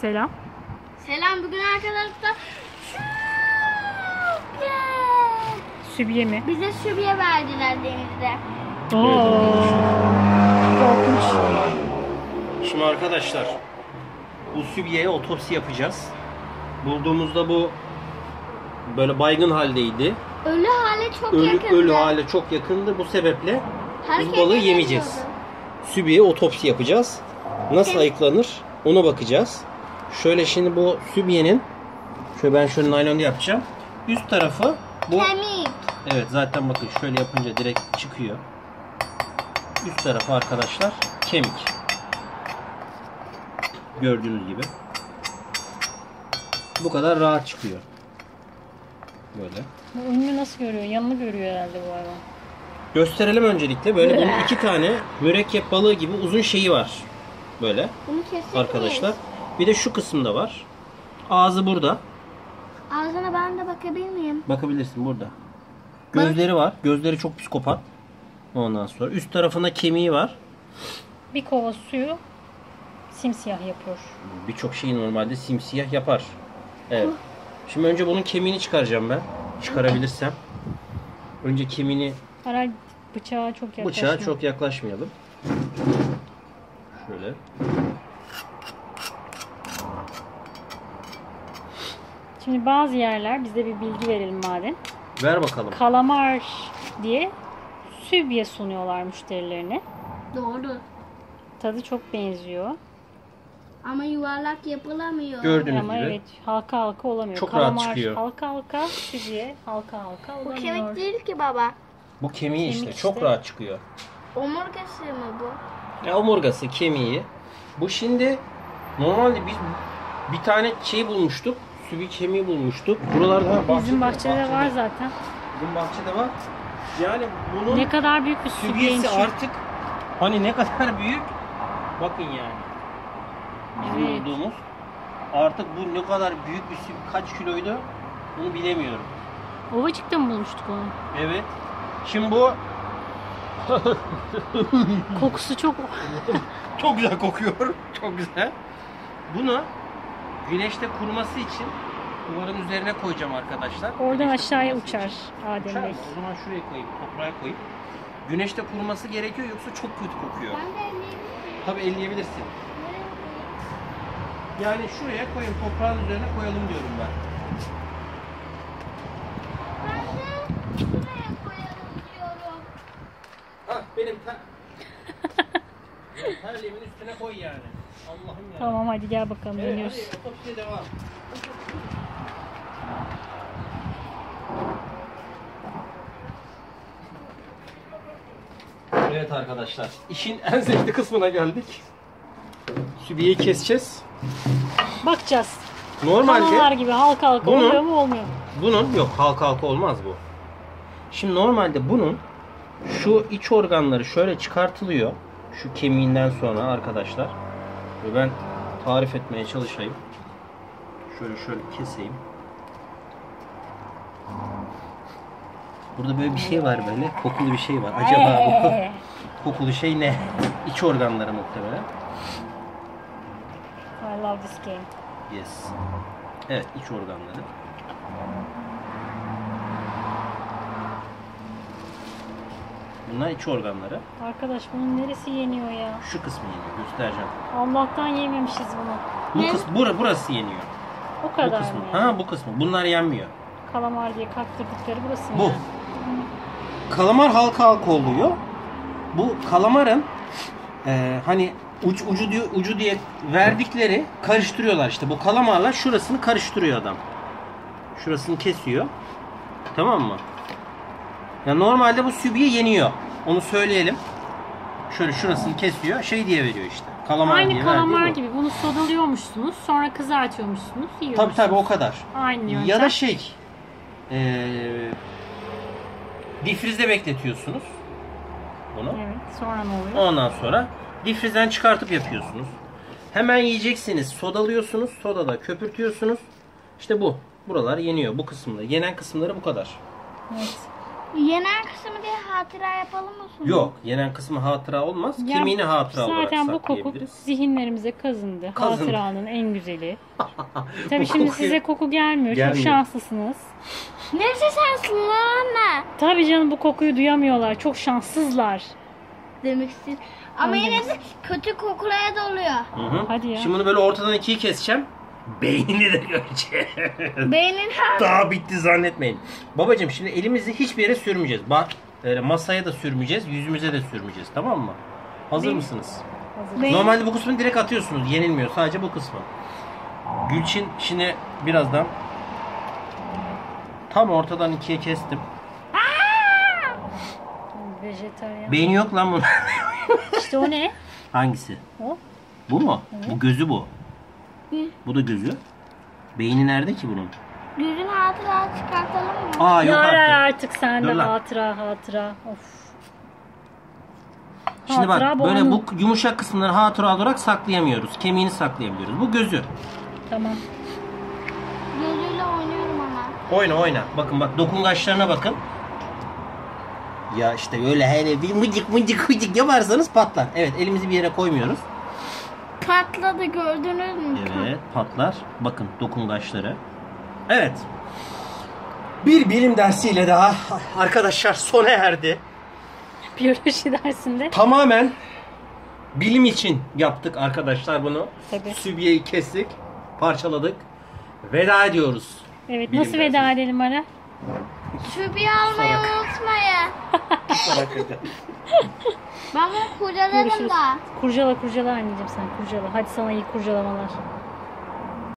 Selam. Selam, bugün arkadaşlar Sübye mi? bize sübye verdiler denizde. Korkunç. Şimdi arkadaşlar bu sübyeye otopsi yapacağız. Bulduğumuzda bu böyle baygın haldeydi. Ölü hale çok yakındı. Ölü hale çok yakındı. Bu sebeple Hareket bu balığı edemiyordu. yemeyeceğiz. Sübyeye otopsi yapacağız. Nasıl ayıklanır ona bakacağız. Şöyle şimdi bu sübyenin şöyle ben şöyle naylonda yapacağım. Üst tarafı bu. Kemik. Evet zaten bakın şöyle yapınca direkt çıkıyor. Üst tarafı arkadaşlar kemik. Gördüğünüz gibi. Bu kadar rahat çıkıyor. Böyle. Bu önünü nasıl görüyor? Yanını görüyor herhalde bu hayvan. Gösterelim öncelikle. Böyle bunun iki tane mürekkep balığı gibi uzun şeyi var. Böyle Bunu keselim. arkadaşlar. Bir de şu kısımda var. Ağzı burada. Ağzına ben de bakabilir miyim? Bakabilirsin burada. Gözleri var. Gözleri çok psikopat. Ondan sonra üst tarafında kemiği var. Bir kova suyu simsiyah yapıyor. Birçok şeyi normalde simsiyah yapar. Evet. Şimdi önce bunun kemiğini çıkaracağım ben. Çıkarabilirsem. Önce kemiğini, Herhalde bıçağa çok yaklaşmıyor. bıçağa çok yaklaşmayalım. Şöyle. Şimdi bazı yerler, bize bir bilgi verelim madem. Ver bakalım. Kalamar diye sübye sunuyorlar müşterilerine. Doğru. Tadı çok benziyor. Ama yuvarlak yapılamıyor. Gördüğünüz Ama gibi. evet halka halka olamıyor. Çok rahat Kalamar çıkıyor. halka halka, sübye halka halka Bu olamıyor. kemik değil ki baba. Bu kemiği Kemik işte. Çok işte. rahat çıkıyor. Omurgası mı bu? Ya omurgası, kemiği. Bu şimdi normalde biz bir tane şey bulmuştuk. Sübye kemiği bulmuştuk. Buralarda Bizim bahçede var zaten. Bizim bahçede var. Yani bunun Ne kadar büyük bir sübyeymiş. sübyesi artık hani ne kadar büyük. Bakın yani. Bizim Evet. bulduğumuz. Artık bu ne kadar büyük bir sübye, kaç kiloydu bunu bilemiyorum. Ovacık'ta mı bulmuştuk onu? Evet. Şimdi bu Kokusu çok... çok güzel kokuyor. Çok güzel. Bunu güneşte kuruması için duvarın üzerine koyacağım arkadaşlar. Oradan Güneşte aşağıya kuruması uçar için. Adem Uçar Bey. mı? O zaman şuraya koyayım, toprağa koyayım. Güneşte kuruması gerekiyor yoksa çok kötü kokuyor. Ben de elleyebilirim. Tabii elleyebilirsin. Yani şuraya koyayım, toprağın üzerine koyalım diyorum ben. Ben de buraya koyalım diyorum. Hah benim terliğimin üstüne koy yani. Allah'ım ya. Tamam hadi gel bakalım Evet, dönüyoruz. hadi otopsiye devam. Evet arkadaşlar, işin en zevkli kısmına geldik. Sübyeyi keseceğiz. Bakacağız. Normalde Kanalar gibi halka halka bunu- oluyor mu olmuyor. bunun yok halka halka olmaz bu. Şimdi normalde bunun şu iç organları şöyle çıkartılıyor. Şu kemiğinden sonra arkadaşlar. Ve ben tarif etmeye çalışayım. Şöyle keseyim. Burada böyle bir şey var böyle. Kokulu bir şey var. Acaba bu kokulu şey ne? İç organları muhtemelen. I love this game. Yes. Evet, iç organları. Bunlar iç organları. Arkadaş bunun neresi yeniyor ya? Şu kısmı yeniyor. Göstereceğim. Allah'tan yememişiz bunu. Bu Ne? kısmı, burası yeniyor. O Bu kadar kısmı. mı? Ha bu kısmı. Bunlar yenmiyor. Kalamar diye kaktırdıkları burası mı? Bu. yani? Kalamar halka halka oluyor. Bu kalamarın hani ucu diye verdikleri karıştırıyorlar işte. Bu kalamarla şurasını karıştırıyor adam. Şurasını kesiyor. Tamam mı? Ya normalde bu sübye yeniyor. Onu söyleyelim. Şöyle şurasını kesiyor. Şey diye veriyor işte. Kalamar Aynı diye kalamar verdiği bu. gibi bunu sodalıyormuşsunuz, sonra kızartıyormuşsunuz, yiyorsunuz. Tabii o kadar. Aynı yöntem. Ya da şey difrizde bekletiyorsunuz bunu. Evet, sonra ne oluyor? Ondan sonra difrizden çıkartıp yapıyorsunuz. Hemen yiyeceksiniz. Sodalıyorsunuz. Sodada köpürtüyorsunuz. İşte bu. Buralar yeniyor. Bu kısımda. Yenen kısımları bu kadar. Evet. Yenen kısmı diye hatıra yapalım mı sonra? Yok, yenen kısmı hatıra olmaz. Ya, Kemiğini hatıra olarak zaten bu koku saklayabiliriz. zihinlerimize kazındı. Kazındı. Hatıranın en güzeli. Tabii Bu şimdi kokuyu- size koku gelmiyor. Çok Gelmiyor. şanslısınız. Neyse sensin lan anne. Tabii canım bu kokuyu duyamıyorlar. Çok şanssızlar. Demek istedim. Ama Öyle yine mi? de kötü kokulara doluyor. Hı hı. Hadi ya. Şimdi bunu böyle ortadan ikiye keseceğim. Beynini de göreceğiz. Beynin Daha bitti zannetmeyin. Babacığım şimdi elimizi hiçbir yere sürmeyeceğiz. Bak masaya da sürmeyeceğiz, yüzümüze de sürmeyeceğiz. Tamam mı? Hazır Değil. mısınız? Hazır. Beyin- Normalde bu kısmını direkt atıyorsunuz. Yenilmiyor. Sadece bu kısmı. Gülçin şimdi birazdan tam ortadan ikiye kestim. Vejetaryen. Beyni yok lan bunun. İşte o ne? Hangisi? O. Bu mu? Bu gözü bu. Hı. Bu da gözü. Beyni nerede ki bunun? gözün hatıra çıkartalım mı? Aa yok Yarar artık. artık sende Dur lan. hatıra. Of. Şimdi bak Hatıra böyle onun. bu yumuşak kısımları hatıra olarak saklayamıyoruz. Kemiğini saklayabiliyoruz. Bu gözü. Tamam. Gözüyle oynuyorum ama. Oyna. Bakın bak dokungaçlarına bakın. Ya işte öyle hele bir mıcık yaparsanız patlar. Evet elimizi bir yere koymuyoruz. Patladı gördünüz mü? Evet patlar. Bakın dokungaçları. Evet. Bir bilim dersiyle daha arkadaşlar sona erdi. Biyoloji dersinde. Tamamen bilim için yaptık arkadaşlar bunu. Tabii. Sübyeyi kestik, parçaladık. Veda ediyoruz. Evet Bilim nasıl veda dersi. edelim Ara? Şubiyi almayı Salak. unutmayın. Hakikaten. Ben bunu kurcalarım Görüşürüz. da. Kurcala anneciğim sen kurcala. Hadi sana iyi kurcalamalar.